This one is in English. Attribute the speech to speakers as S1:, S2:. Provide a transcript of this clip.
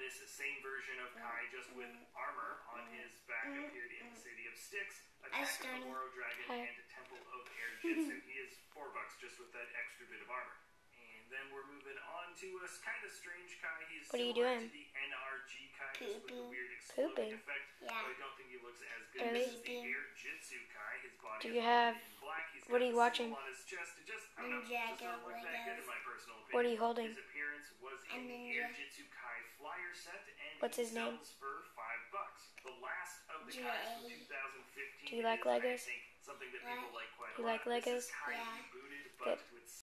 S1: this same version of Kai, just with armor on his back, appeared in the City of Styx, Attack of the Moro Dragon, and Temple of Air Jitsu. He is $4 just with that extra bit of armor. And then we're moving on to a kind of strange Kai. He's
S2: what are you
S1: similar
S2: doing?
S1: to the NRG Kai, just with the weird exploding effect.
S3: Yeah.
S1: But I don't think he looks as good. This is the Air Jitsu Kai. His body
S2: Do you
S1: is
S2: have?
S1: in black. He's
S2: What
S1: got
S2: are you
S1: the
S2: watching?
S1: symbol on his chest. It just, I don't know, just doesn't look that good in my personal opinion.
S2: What are you holding?
S1: His appearance was in the Air Jitsu Kai flyer set, and
S2: What's his name?
S1: sells for $5. The last of the Kais from 2015.
S2: Do you like Legos?
S1: I think something that people like quite a
S2: You
S1: lot.
S2: like Legos?
S1: This is Kai
S3: Yeah.
S1: rebooted,
S2: Good.
S1: but with